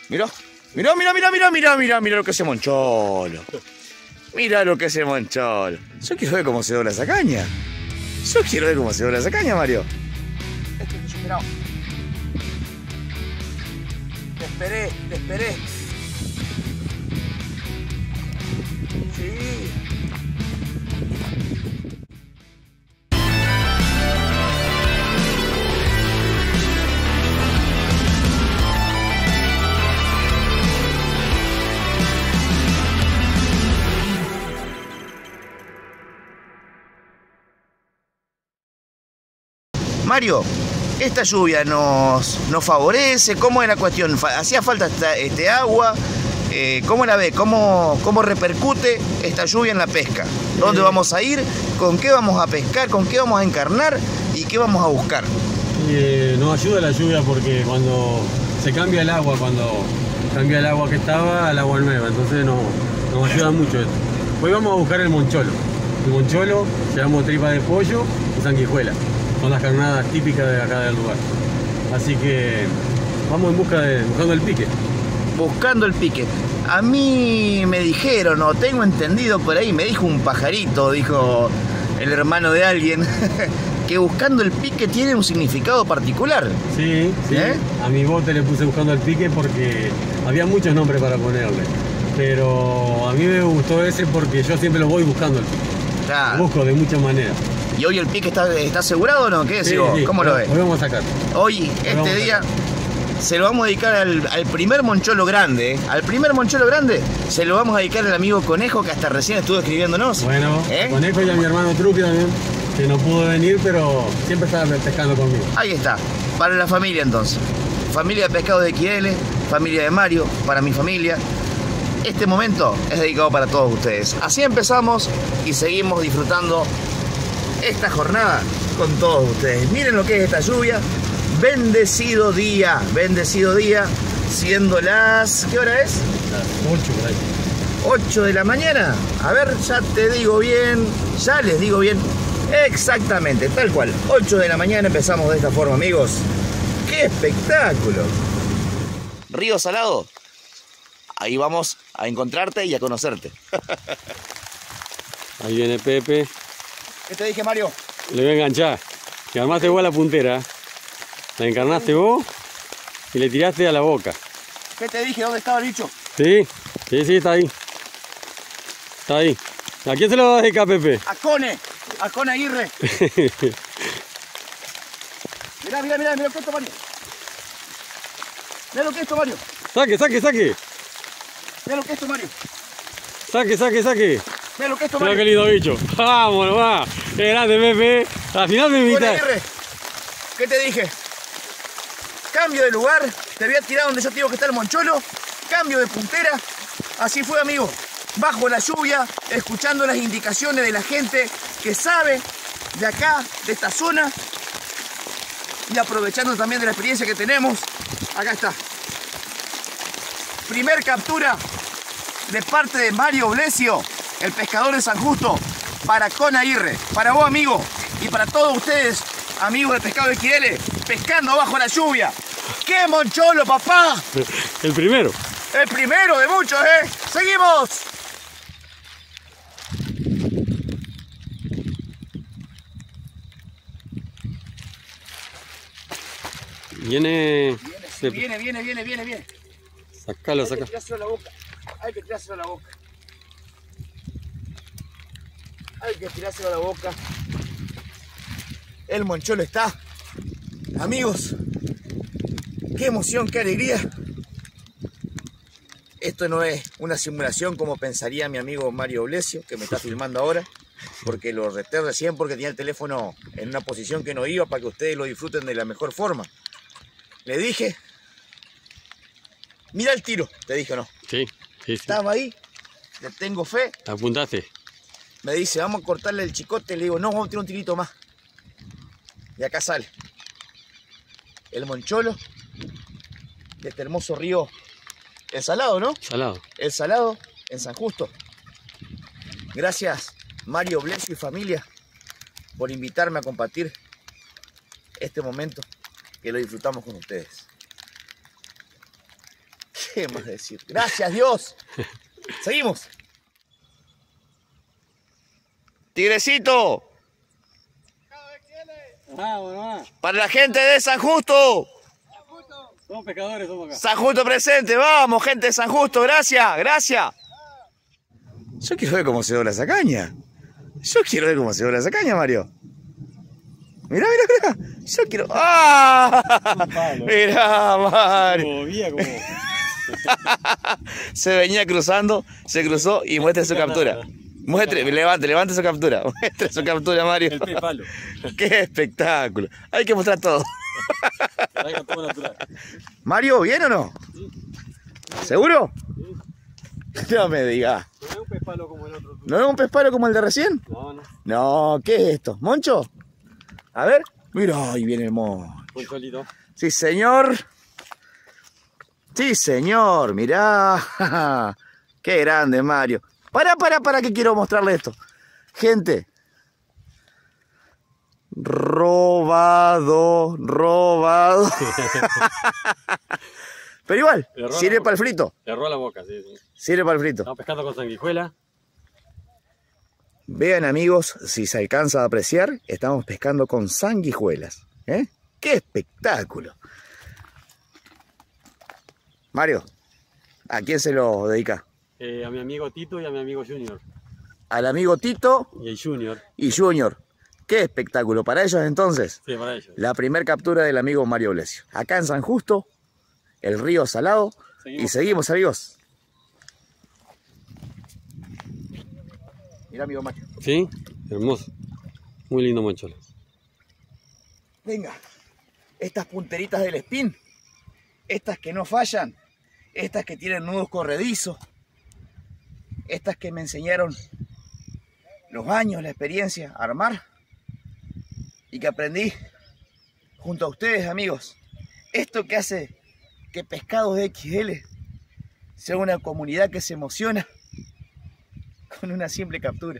Mirá, mirá, mirá, mirá, mirá, mirá, mirá, mirá lo que hace Moncholo. Mirá lo que hace Moncholo. Yo quiero ver cómo se dobla esa caña. Yo quiero ver cómo se dobla esa caña, Mario. Esto es desesperado. Te esperé, te esperé. Sí. Mario, esta lluvia nos favorece. ¿Cómo es la cuestión? ¿Hacía falta este agua? ¿Cómo la ve? ¿Cómo repercute esta lluvia en la pesca? ¿Dónde vamos a ir? ¿Con qué vamos a pescar? ¿Con qué vamos a encarnar? ¿Y qué vamos a buscar? Nos ayuda la lluvia porque cuando se cambia el agua, cambia el agua que estaba al agua nueva, entonces nos ayuda mucho esto. Hoy vamos a buscar el moncholo. El moncholo, llevamos tripa de pollo y sanguijuela. Son las carnadas típicas de acá del lugar. Así que vamos buscando el pique. Buscando el pique. A mí me dijeron, o tengo entendido por ahí, me dijo un pajarito, dijo el hermano de alguien, que buscando el pique tiene un significado particular. Sí, sí. A mi bote le puse buscando el pique porque había muchos nombres para ponerle. Pero a mí me gustó ese porque yo siempre lo voy buscando el pique. Claro. Lo busco de muchas maneras. ¿Y hoy el pique está asegurado o no? ¿Qué decís vos? Sí, ¿Cómo lo ves? Hoy vamos a sacar. Hoy, este día, se lo vamos a dedicar al primer moncholo grande. Al primer moncholo grande se lo vamos a dedicar al amigo Conejo, que hasta recién estuvo escribiéndonos. Bueno, Conejo y a mi hermano Truqui también, que no pudo venir, pero siempre estaba pescando conmigo. Ahí está, para la familia entonces. Familia de Pescado de XL, familia de Mario, para mi familia. Este momento es dedicado para todos ustedes. Así empezamos y seguimos disfrutando esta jornada con todos ustedes. Miren lo que es esta lluvia. Bendecido día, siendo las... ¿Qué hora es? Las 8 por ahí. 8 de la mañana. A ver, ya te digo bien, ya les digo bien. Exactamente, tal cual. 8 de la mañana empezamos de esta forma, amigos. ¡Qué espectáculo! Río Salado. Ahí vamos a encontrarte y a conocerte. Ahí viene Pepe. ¿Qué te dije, Mario? Le voy a enganchar. Que armaste vos la puntera. La encarnaste vos y le tiraste a la boca. ¿Qué te dije? ¿Dónde estaba el bicho? Sí, está ahí. Está ahí. ¿A quién se lo vas a dedicar, Pepe? A Cone Aguirre. Mirá lo que es esto, Mario. Mirá lo que es esto, Mario. Saque. Mirá lo que es esto, Mario. Saque. Mirá lo que es esto, Mirá Mario. qué lindo bicho. Vámonos, va. Qué grande, Pepe. Al final me Cone invitaste. Aguirre. ¿Qué te dije? Cambio de lugar. Te voy a tirar donde yo te digo que está el moncholo. Cambio de puntera. Así fue, amigo. Bajo la lluvia, escuchando las indicaciones de la gente que sabe de acá, de esta zona. Y aprovechando también de la experiencia que tenemos. Acá está. Primer captura de parte de Mario Blesio, el pescador de San Justo, para Cone Aguirre. Para vos, amigo, y para todos ustedes, amigos de Pescado de XL, pescando bajo la lluvia. ¡Qué moncholo, papá! El primero. El primero de muchos, ¿eh? ¡Seguimos! Viene. Viene. Sacalo. Hay que tirárselo a la boca. Hay que tirárselo a la boca. El moncholo está. Amigos, qué emoción, qué alegría. Esto no es una simulación como pensaría mi amigo Mario Blesio, que me está filmando ahora, porque lo reté recién porque tenía el teléfono en una posición que no iba para que ustedes lo disfruten de la mejor forma. Le dije, mira el tiro, te dije o no. Sí. Estaba ahí, le tengo fe. Apuntaste. Me dice, vamos a cortarle el chicote. Le digo, no, vamos a tirar un tirito más. Y acá sale el moncholo de este hermoso río, El Salado, ¿no? Salado. El Salado, en San Justo. Gracias, Mario Blesio y familia, por invitarme a compartir este momento que lo disfrutamos con ustedes. ¿Qué más decir? Gracias, Dios. Seguimos. Tigrecito. Para la gente de San Justo. Somos pescadores, somos acá. San Justo presente. Vamos, gente de San Justo. Gracias, gracias. Yo quiero ver cómo se dobla esa caña. Yo quiero ver cómo se dobla esa caña, Mario. Mirá, mirá, mirá. Yo quiero... ¡Ah! Mirá, Mario. Se venía cruzando, se cruzó y muestre su captura. Muestre, levante su captura. Muestre su captura, Mario. El pez palo. ¡Qué espectáculo! Hay que mostrar todo. Mario, ¿bien o no? Sí. ¿Seguro? Sí. No me digas. No es un pez palo como el otro. ¿No es un pez palo como el de recién? No, no. No, ¿qué es esto? ¿Moncho? A ver. Mira, ahí viene el moncho. Poncholito. Sí, señor. Sí, señor. Mirá. Qué grande, Mario. Para, que quiero mostrarle esto. Gente. Robado. Pero igual, sirve para el frito. Le erró la boca, sí, sí. Sirve para el frito. Estamos pescando con sanguijuela. Vean, amigos, si se alcanza a apreciar, estamos pescando con sanguijuelas. ¿Eh? ¡Qué espectáculo! Mario, ¿a quién se lo dedica? A mi amigo Tito y a mi amigo Junior. Al amigo Tito Y el Junior. y Junior. ¡Qué espectáculo! Para ellos entonces, Sí, para ellos. la primer captura del amigo Mario Blesio. Acá en San Justo, el río Salado. Y seguimos, amigos. Mira, amigo Mario. Sí, hermoso. Muy lindo moncholo. Venga, estas punteritas del spin, estas que no fallan, estas que tienen nudos corredizos, estas que me enseñaron los años, la experiencia a armar y que aprendí junto a ustedes, amigos. Esto que hace que Pescados de XL sea una comunidad que se emociona con una simple captura.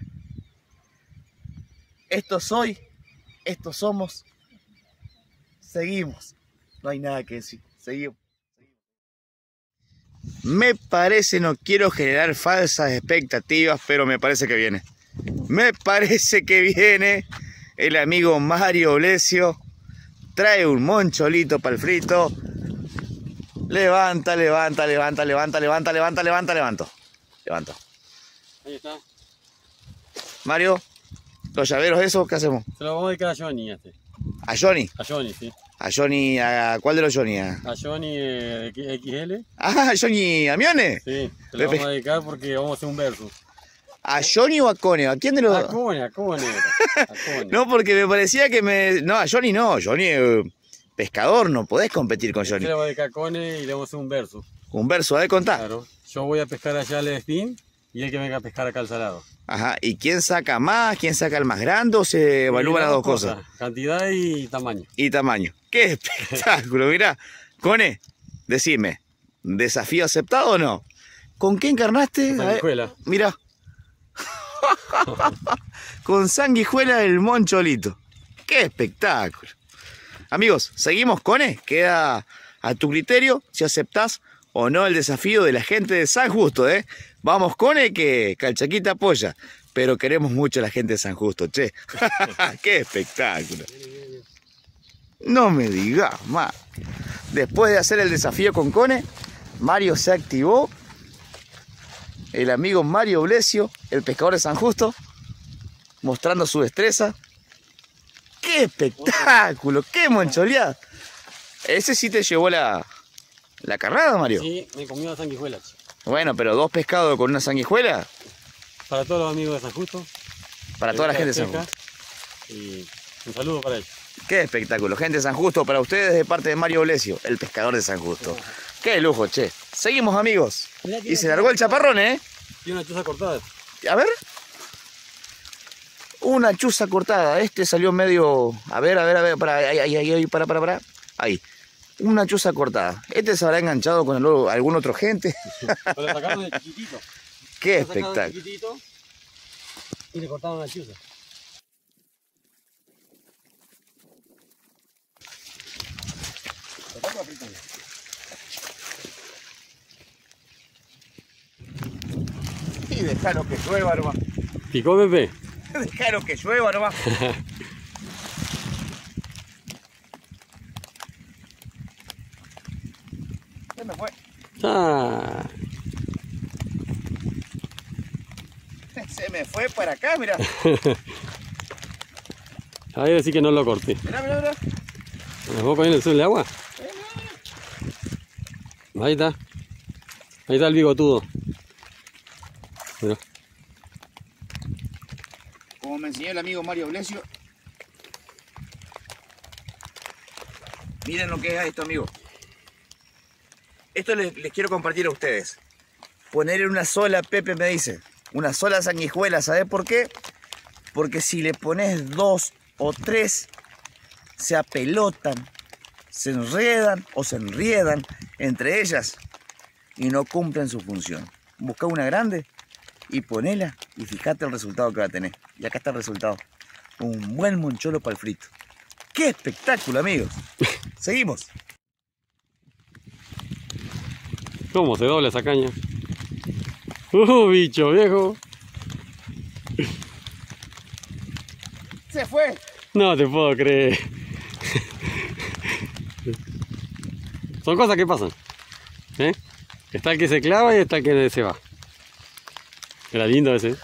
Esto soy, esto somos, seguimos. No hay nada que decir, seguimos. Me parece, no quiero generar falsas expectativas, pero me parece que viene. Me parece que viene el amigo Mario Blesio. Trae un moncholito para el frito. Levanta. Levanto. Ahí está. Mario, los llaveros esos, ¿qué hacemos? Se lo vamos a dedicar a Johnny este. ¿A Johnny? A Johnny, sí. ¿A Johnny? ¿A cuál de los Johnny? A Johnny XL. Ah, ¿Johnny Amiones? Sí, se lo vamos a dedicar porque vamos a hacer un versus. ¿A Johnny o a Cone? ¿A quién de los A dos? Cone. No, porque me parecía que me... No, a Johnny no. Johnny pescador, no podés competir con Johnny. Yo le voy a dedicar a Cone y le vamos a hacer un versus. Un verso, a ver, contá. Claro. Yo voy a pescar allá al spin y él que venga a pescar acá al salado. Ajá, ¿y quién saca más? ¿Quién saca el más grande o se evalúan las dos cosas? Cantidad y tamaño. Y tamaño. ¡Qué espectáculo! Mirá, Cone, decime, ¿desafío aceptado o no? ¿Con qué encarnaste? Sanguijuela. Mirá. Con sanguijuela del moncholito. ¡Qué espectáculo! Amigos, seguimos, Cone. Queda a tu criterio si aceptás o no el desafío de la gente de San Justo, ¿eh? Vamos, Cone, que Calchaquita apoya. Pero queremos mucho a la gente de San Justo, che. ¡Qué espectáculo! No me digas más. Después de hacer el desafío con Cone, Mario se activó. El amigo Mario Blesio, el pescador de San Justo, mostrando su destreza. ¡Qué espectáculo! ¡Qué moncholeada! Ese sí te llevó la carnada, Mario. Sí, me comió la sanguijuela. Bueno, pero 2 pescados con una sanguijuela. Para todos los amigos de San Justo. Para toda la gente de San Justo. Y un saludo para ellos. ¡Qué espectáculo! Gente de San Justo, para ustedes de parte de Mario Blesio, el pescador de San Justo. ¡Qué lujo, che! Seguimos, amigos. Y se largó el chaparrón, ¿eh? Tiene una chuza cortada. A ver. Una chuza cortada. Este salió medio... A ver. Para, ahí, para. Ahí. Una chuza cortada. Este se habrá enganchado con algún otro gente. Lo sacaron de chiquitito. ¡Qué Lo sacaron de espectáculo! chiquitito y le cortaron la chuza. Y dejalo que llueva nomás. ¿Picó, Pepe? Dejalo que llueva nomás. Se me fue. Ah. Se me fue para acá, mirá. Ahí decir que no lo corté. Mirá, mirá, mirá. ¿Me puedo poner el sol de agua? Ahí está. Ahí está el bigotudo. Mirá. Como me enseñó el amigo Mario Blesio. Miren lo que es esto, amigo. Esto les quiero compartir a ustedes. Poner una sola, Pepe me dice, una sola sanguijuela, ¿sabes por qué? Porque si le pones 2 o 3, se apelotan, se enredan o se enriedan entre ellas y no cumplen su función. Busca una grande y ponela y fíjate el resultado que va a tener. Y acá está el resultado. Un buen moncholo para el frito. ¡Qué espectáculo, amigos! Seguimos. ¿Cómo se dobla esa caña? Bicho viejo. Se fue. No te puedo creer. Son cosas que pasan. ¿Eh? Está el que se clava y está el que se va. Era lindo ese.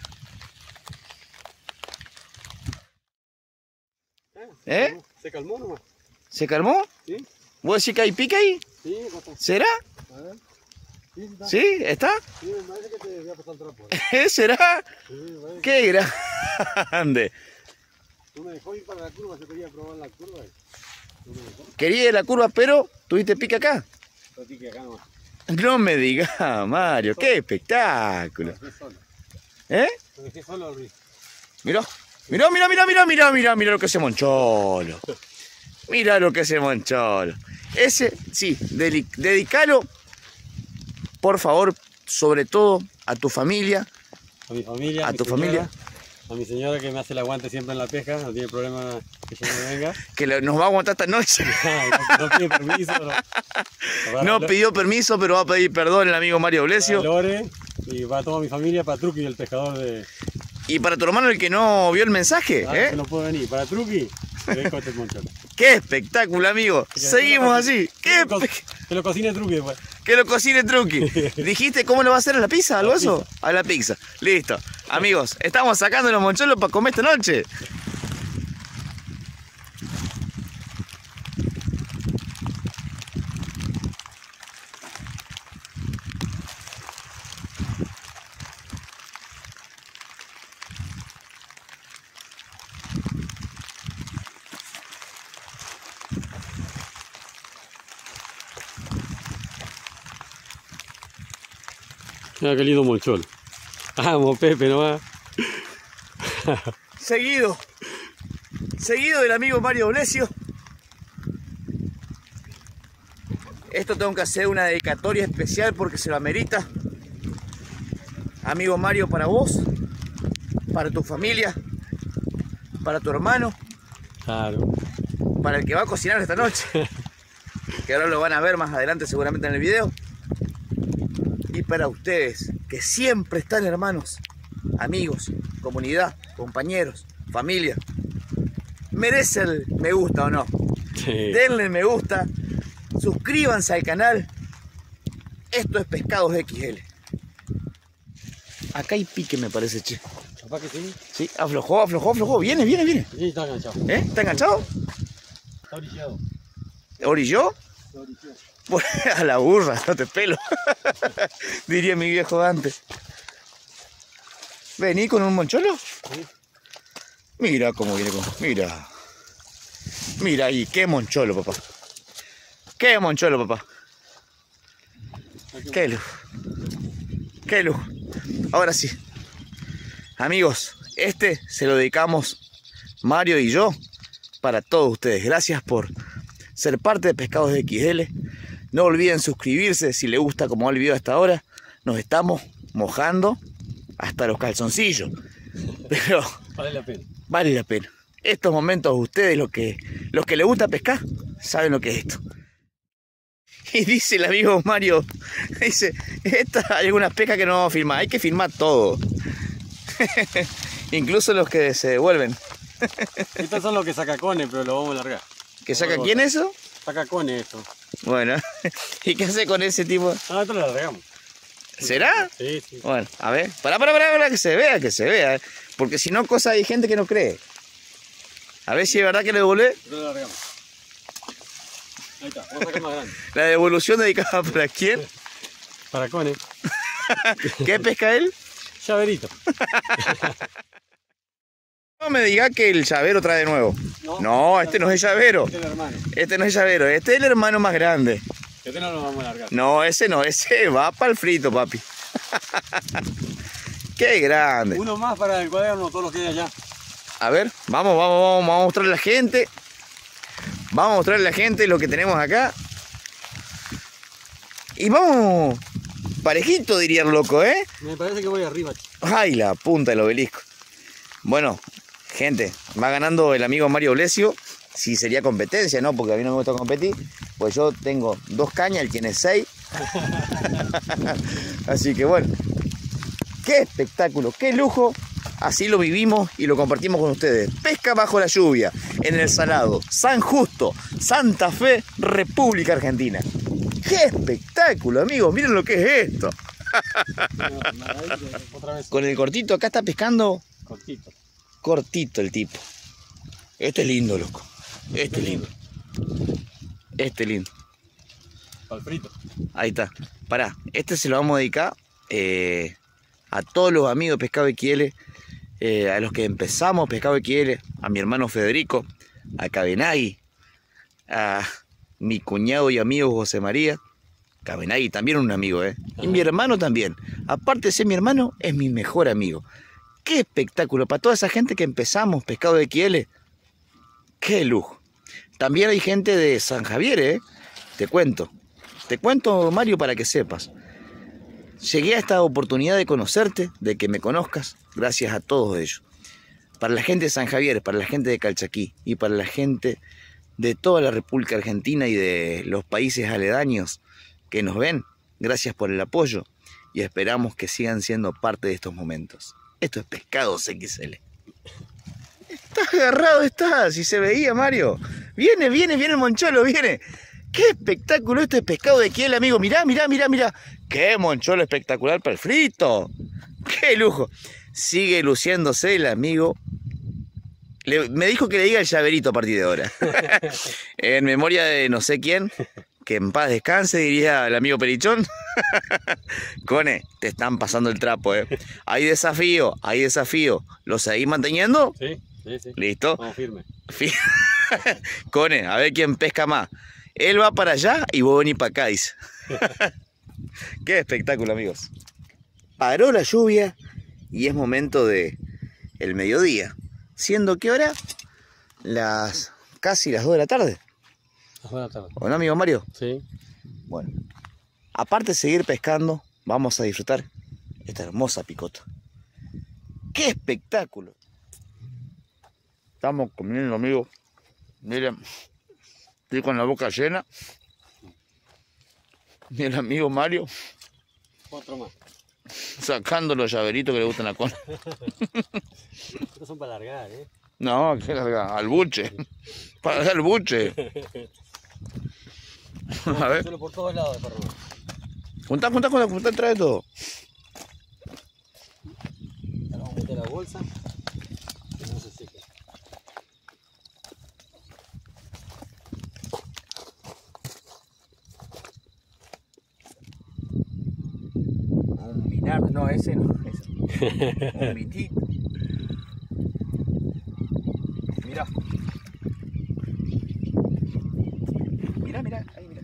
¿Eh? ¿Se calmó nomás? ¿Se calmó? Sí. ¿Vos decís que hay pica ahí? Sí, acá está. ¿Será? A ver. Sí, está. ¿Sí? ¿Está? Sí, me parece que te voy a pasar el trapo. ¿Será? Sí, me parece. ¡Qué grande! Tú me dejó ir para la curva, yo quería probar la curva. ¿Tú me dejó? Quería ir a la curva, pero tuviste pica acá. Así que acá nomás. No me digas, Mario, qué espectáculo. Me dejé solo. ¿Eh? Me dejé solo al río. Mirá, mirá, mirá, mirá, mirá, mirá, mirá, mirá lo que hace Moncholo. Mirá lo que hace Moncholo. Ese, sí, dedicalo, por favor, sobre todo a tu familia. A mi familia. A tu familia. A mi señora que me hace el aguante siempre en la pesca, no tiene problema que yo no venga. Que nos va a aguantar esta noche. No pide permiso. No pidió permiso, pero va a pedir perdón el amigo Mario Blesio. Lore, y va toda mi familia, para Truqui, el pescador de... Y para tu hermano, el que no vio el mensaje, que no puede venir. Para Truqui, le dejo este moncholo. ¡Qué espectáculo, amigo! Seguimos así. Que lo cocine Truqui después. Que lo cocine Truqui. ¿Dijiste cómo lo va a hacer a la pizza, al hueso? A la pizza. Listo. Amigos, estamos sacando los moncholos para comer esta noche. Mira qué lindo moncholo. Vamos, Pepe, nomás. Seguido del amigo Mario Blesio. Esto tengo que hacer una dedicatoria especial porque se lo amerita. Amigo Mario, para vos, para tu familia, para tu hermano, Claro. para el que va a cocinar esta noche, que ahora lo van a ver más adelante seguramente en el video. Y para ustedes, que siempre están, hermanos, amigos, comunidad, compañeros, familia. ¿Merece el me gusta o no? Sí. Denle me gusta, suscríbanse al canal. Esto es Pescados XL. Acá hay pique, me parece, che. ¿Capaz que sí? Sí, aflojó, aflojó, aflojó. Viene, viene, viene. Sí, está enganchado. ¿Eh? ¿Está enganchado? Está orillado. ¿Orilló? Está orillado. Pues, a la burra, no te pelo. Diría mi viejo antes. ¿Vení con un moncholo? Sí. Mira cómo viene con... Mira. Mira ahí, qué moncholo, papá. Qué moncholo, papá. Qué luz. Qué luz. Ahora sí. Amigos, este se lo dedicamos Mario y yo para todos ustedes. Gracias por ser parte de Pescados XL. No olviden suscribirse si les gusta como va el video hasta ahora. Nos estamos mojando hasta los calzoncillos. Pero Vale la pena. vale la pena. Estos momentos ustedes, los que les gusta pescar, saben lo que es esto. Y dice el amigo Mario, dice, hay algunas pescas que no vamos a filmar, hay que filmar todo. Incluso los que se devuelven. Estos son los que saca Cone, pero lo vamos a largar. ¿Que saca quién eso? Saca Cone esto. Bueno, ¿y qué hace con ese tipo? Ah, esto lo largamos. ¿Será? Sí, sí. Bueno, a ver, para, que se vea. Porque si no, hay gente que no cree. A ver si es verdad que lo devuelve. Lo largamos. Ahí está, vamos a sacar más grande. La devolución dedicada para quién. Para Cone. ¿Qué pesca él? Llaverito. No me diga que el llavero trae de nuevo. No, este no es el llavero. Este es el hermano. Este no es el llavero, este es el hermano más grande. Este no lo vamos a largar. No, ese va para el frito, papi. Qué grande. Uno más para el cuaderno, todos los que hay allá. A ver, vamos a mostrarle a la gente. Vamos a mostrarle a la gente lo que tenemos acá. Y vamos parejito, diría el loco, ¿eh? Me parece que voy arriba. Ay, la punta del obelisco. Bueno, gente, va ganando el amigo Mario Blesio. Si sería competencia, ¿no? Porque a mí no me gusta competir. Pues yo tengo 2 cañas, él tiene 6. Así que bueno. Qué espectáculo, qué lujo. Así lo vivimos y lo compartimos con ustedes. Pesca bajo la lluvia, en el Salado, San Justo, Santa Fe, República Argentina. ¡Qué espectáculo, amigos! Miren lo que es esto. Otra vez. Con el cortito acá está pescando. Cortito. Cortito el tipo. Este es lindo, loco. Este es lindo. Este es lindo. Para el frito. Ahí está. Pará, este se lo vamos a dedicar a todos los amigos de Pescado XL, a los que empezamos Pescado XL, a mi hermano Federico, a Cabenagui, a mi cuñado y amigo José María. Cabenagui también un amigo, y mi hermano también. Aparte de ser mi hermano, es mi mejor amigo. ¡Qué espectáculo! Para toda esa gente que empezamos Pescado XL, ¡qué lujo! También hay gente de San Javier, Te cuento, Mario, para que sepas. Llegué a esta oportunidad de conocerte, de que me conozcas, gracias a todos ellos. Para la gente de San Javier, para la gente de Calchaquí y para la gente de toda la República Argentina y de los países aledaños que nos ven, gracias por el apoyo y esperamos que sigan siendo parte de estos momentos. Esto es Pescados XL. Está agarrado, si se veía, Mario. Viene el moncholo, viene. ¡Qué espectáculo! Esto es Pescado XL, amigo. Mirá. ¡Qué moncholo espectacular para el frito! ¡Qué lujo! Sigue luciéndose el amigo. Me dijo que le diga el llaverito a partir de ahora. En memoria de no sé quién, que en paz descanse, diría el amigo Perichón. Cone, te están pasando el trapo, Hay desafío. ¿Lo seguís manteniendo? Sí. ¿Listo? Vamos firme. Cone, a ver quién pesca más. Él va para allá y vos venís para acá, dice. Qué espectáculo, amigos. Paró la lluvia y es momento de el mediodía. ¿Siendo qué hora? Casi las 2 de la tarde. Buenas tardes. ¿O no, amigo Mario? Sí. Bueno, aparte de seguir pescando, vamos a disfrutar esta hermosa picota. ¡Qué espectáculo! Estamos comiendo, amigos. Miren, estoy con la boca llena. Y el amigo Mario, Otro más. sacando los llaveritos que le gustan a Cone. Estos son para largar, No, que larga, al buche. Para hacer el buche. A ver. Solo por todos lados de perro. Juntá, trae todo. Ahora vamos a meter la bolsa. Que no se seque. Un minar, no, ese no. Un mitito. Mirá. Mirá, ahí mirá.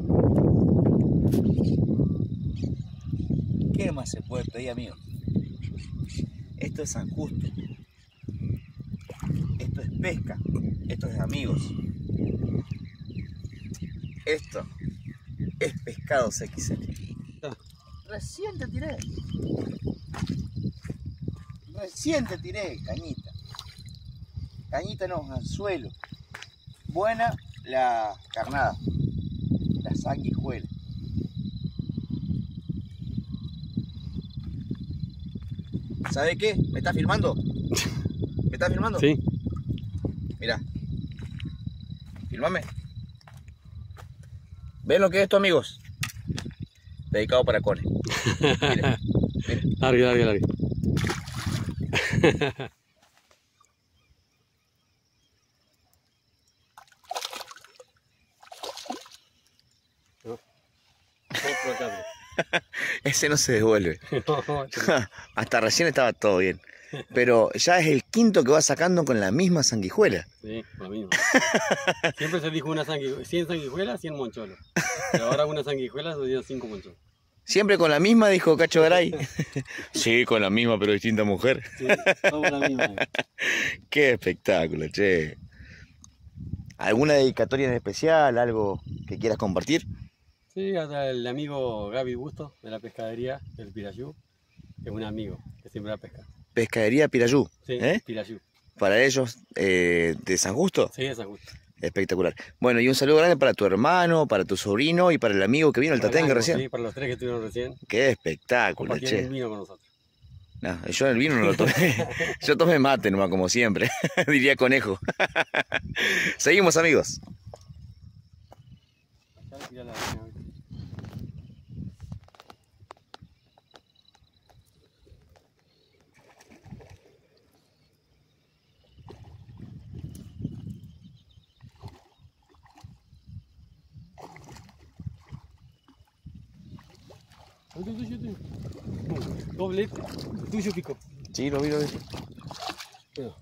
¿Qué más se puede pedir, amigo? Esto es San Justo. Esto es pesca. Esto es amigos. Esto es Pescados XL. Recién te tiré, cañita. Cañita no, anzuelo. Buena la carnada. La sanguijuela. ¿Sabe qué? ¿Me está filmando? ¿Me está filmando? Sí. Mira. Filmame. ¿Ven lo que es esto, amigos? Dedicado para Cone. Mira, mira. Largue. Ese no se devuelve. No, Hasta recién estaba todo bien. Pero ya es el quinto que va sacando con la misma sanguijuela. sí, lo mismo. Siempre se dijo 100 sanguijuelas, 100 moncholos. Pero ahora una sanguijuela se dio 5 moncholos. Siempre con la misma, dijo Cacho Garay. Sí, con la misma, pero distinta mujer. Sí, somos la misma. Qué espectáculo, che. ¿Alguna dedicatoria en especial? ¿Algo que quieras compartir? Sí, hasta el amigo Gaby Busto de la pescadería del Pirayú, que es un amigo que siempre la pesca. Pescadería Pirayú. Sí, ¿Eh? Pirayú. Para ellos, de San Justo. Sí, esa justo. Espectacular. Bueno, y un saludo grande para tu hermano, para tu sobrino y para el amigo que vino, el Tatengue recién. Sí, para los 3 que estuvieron recién. Qué espectáculo, Compartieron che. un vino con nosotros. No, yo el vino no lo tomé. Yo tomé mate nomás, como siempre. Diría Conejo. Seguimos, amigos. Ya le tiré la arena, ¿viste? Tuyo. Doblete. Tuyo pico. Sí, lo vi. Bueno.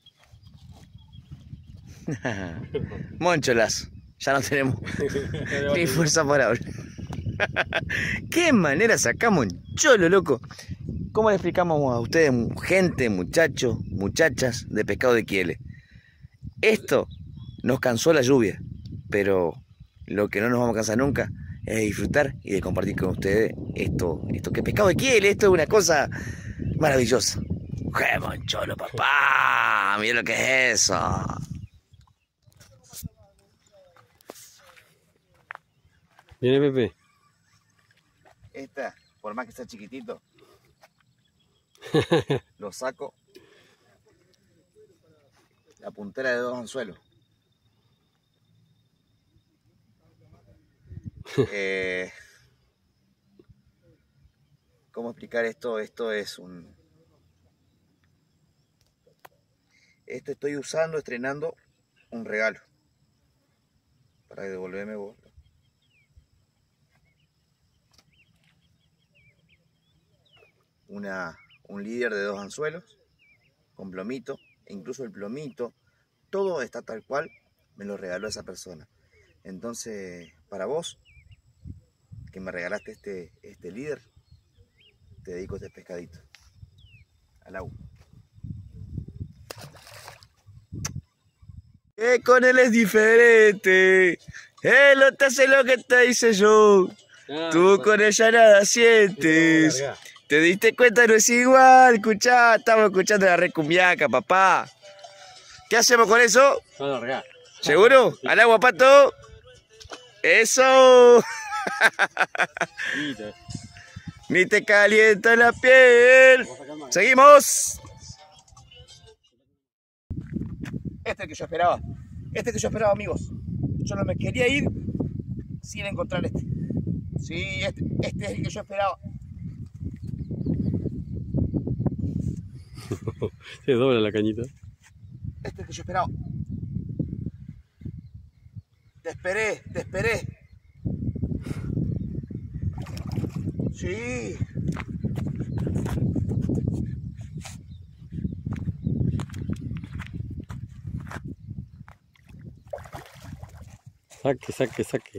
Moncholas. Ya no tenemos ni fuerza para hablar. Qué manera sacamos un cholo, loco. ¿Cómo le explicamos a ustedes, gente, muchachos, muchachas de Pescado de Quiele? Esto nos cansó la lluvia, pero lo que no nos vamos a cansar nunca es de disfrutar y de compartir con ustedes esto que es Pescado de Quiele. Esto es una cosa maravillosa. ¡Qué moncholo, papá! Mira lo que es eso. Viene Pepe. Esta, por más que sea chiquitito, lo saco. La puntera de 2 anzuelos. ¿Cómo explicar esto? Esto estoy usando, estrenando un regalo. Para devolverme vos. Un líder de 2 anzuelos con plomito, e incluso el plomito, todo está tal cual me lo regaló esa persona. Entonces, para vos, que me regalaste este líder, te dedico este pescadito. Al agua. Que con él es diferente. Él no te hace lo que te dice yo. Tú con ella nada sientes. ¿Te diste cuenta? No es igual. Escuchá, estamos escuchando la recumbiaca, papá. ¿Qué hacemos con eso? ¿Seguro? ¿Al agua, pato? ¡Eso! Ni te calienta la piel. ¡Seguimos! Este es el que yo esperaba. Este es el que yo esperaba, amigos. Yo no me quería ir sin encontrar este. Sí, este es el que yo esperaba. Se dobla la cañita. Este es el que yo esperaba. Te esperé. Sí. Saque.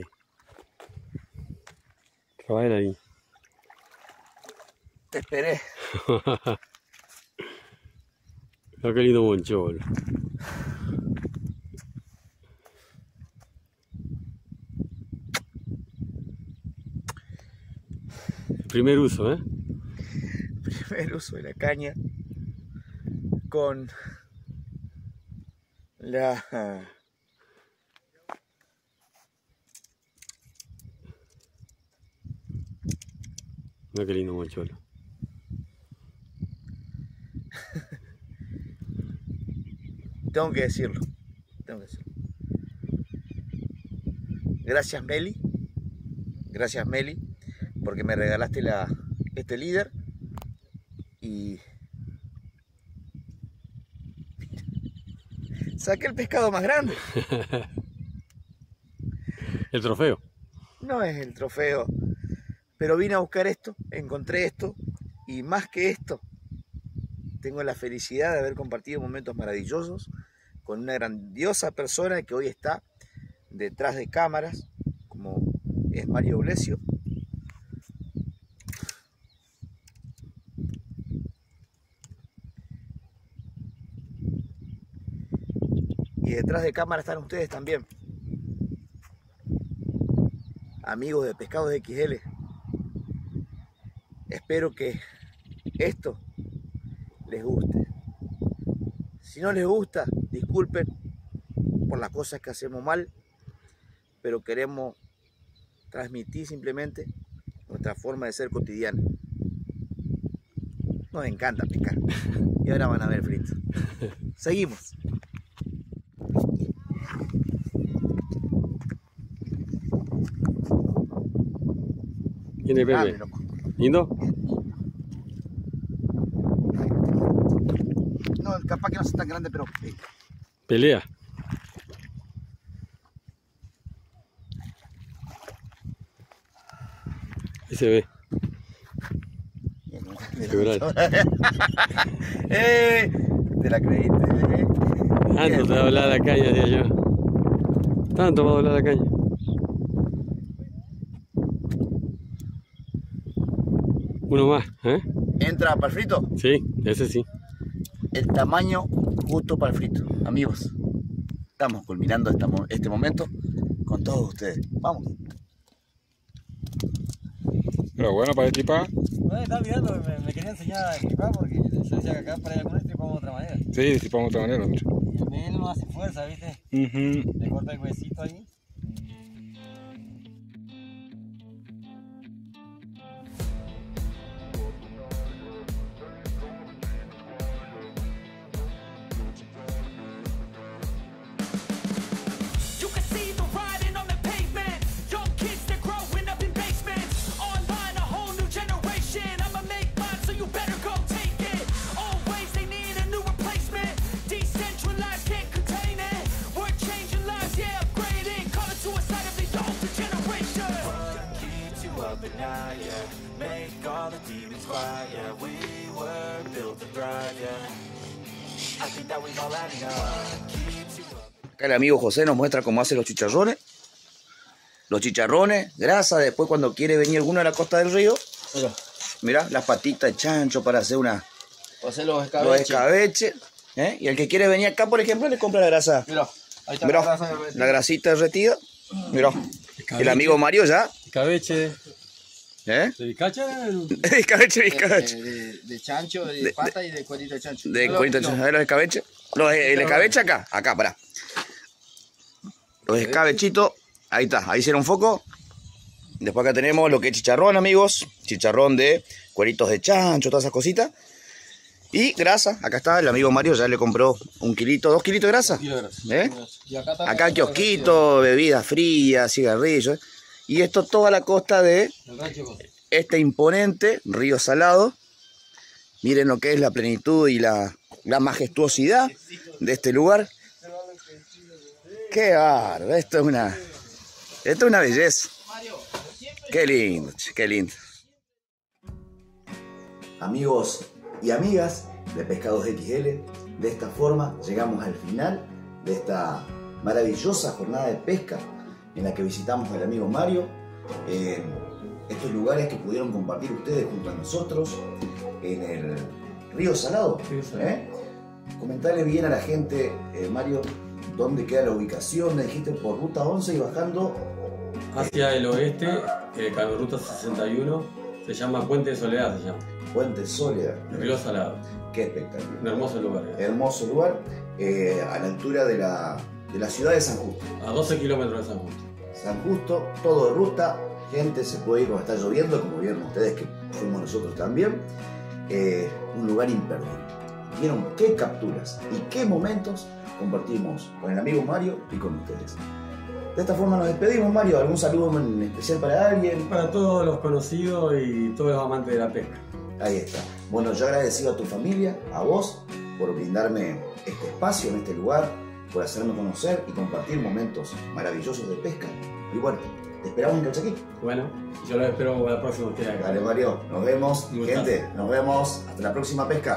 Caballero ahí. Te esperé. Qué lindo moncholo. Primer uso, ¿eh? Primer uso de la caña con la... Mira qué lindo moncholo. tengo que decirlo. Gracias Meli, porque me regalaste este líder y saqué el pescado más grande. El trofeo. No es el trofeo, pero vine a buscar esto, encontré esto y más que esto, tengo la felicidad de haber compartido momentos maravillosos con una grandiosa persona que hoy está detrás de cámaras, como es Mario Blesio. Y detrás de cámara están ustedes también, amigos de Pescados XL. Espero que esto les guste. Si no les gusta, disculpen por las cosas que hacemos mal, pero queremos transmitir simplemente nuestra forma de ser cotidiana. Nos encanta pescar. Y ahora van a ver frito. Seguimos. Viene Pepe. ¿Lindo? No, capaz que no sea tan grande, pero Pelea. Ahí se ve. Te la creíste. Tanto te va a doblar la caña de allá. Tanto va a doblar la caña. Uno más, ¿eh? ¿Entra para el frito? Sí, ese sí. El tamaño justo para el frito. Amigos, estamos culminando este momento con todos ustedes. Vamos. Pero bueno, para estripar. No, estaba mirando, me quería enseñar a estripar porque yo decía que acá para ir a comer estripamos de otra manera. Sí, estripamos de otra manera. Y él no hace fuerza, ¿viste? Le corta el huesito ahí. Acá el amigo José nos muestra cómo hace los chicharrones. Los chicharrones, grasa, después cuando quiere venir alguno a la costa del río. Mirá, las patitas de chancho para hacer los escabeches. Y el que quiere venir acá, por ejemplo, le compra la grasa. Mirá, ahí está. Mirá, la grasita derretida. Mirá, el amigo Mario ya. Escabeche. ¿De bizcacha? Escabeche, De chancho, de pata y de cuerito de chancho. De cuerito de chancho. A ver los escabeches. El escabeche acá, pará. Los escabechitos, ahí está, ahí hicieron foco. Después acá tenemos lo que es chicharrón, amigos. Chicharrón de cueritos de chancho, todas esas cositas. Y grasa, acá está, el amigo Mario ya le compró 1 kilito, 2 kilitos de grasa. Y acá kiosquito, bebidas frías, cigarrillos. Y esto toda la costa de este imponente río Salado. Miren lo que es la plenitud y la majestuosidad de este lugar. ¡Qué bárbaro! Esto es una belleza. ¡Qué lindo, qué lindo! Amigos y amigas de Pescados XL, de esta forma llegamos al final de esta maravillosa jornada de pesca en la que visitamos al amigo Mario, estos lugares que pudieron compartir ustedes junto a nosotros en el río Salado. Comentarle bien a la gente, Mario, dónde queda la ubicación. Me dijiste por ruta 11 y bajando hacia el oeste, con ruta 61, se llama Puente de Soledad, se llama. Puente Soledad. Río Salado. Qué espectacular. Un hermoso lugar. Hermoso lugar, a la altura de la ciudad de San Justo. A 12 kilómetros de San Justo. San Justo, todo de ruta. Gente se puede ir cuando está lloviendo, como vieron ustedes que fuimos nosotros también. Un lugar imperdible. vieron qué capturas y qué momentos compartimos con el amigo Mario y con ustedes. De esta forma nos despedimos, Mario. ¿Algún saludo en especial para alguien? Para todos los conocidos y todos los amantes de la pesca. Ahí está. Bueno, yo agradecido a tu familia, a vos, por brindarme este espacio en este lugar, por hacerme conocer y compartir momentos maravillosos de pesca. Y bueno, te esperamos en Calchaquí. Bueno, yo los espero para la próxima que acá. Dale, Mario, nos vemos. Un Gente, nos vemos. Hasta la próxima pesca.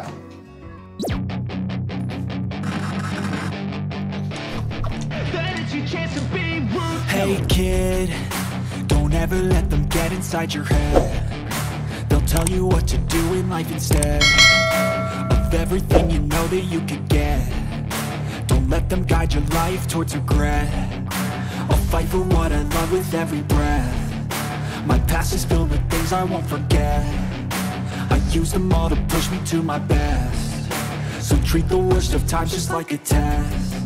Hey kid, don't ever let them get inside your head. They'll tell you what to do in life instead of everything you know that you could get. Don't let them guide your life towards regret. I'll fight for what I love with every breath. My past is filled with things I won't forget. I use them all to push me to my best. So treat the worst of times just like a test.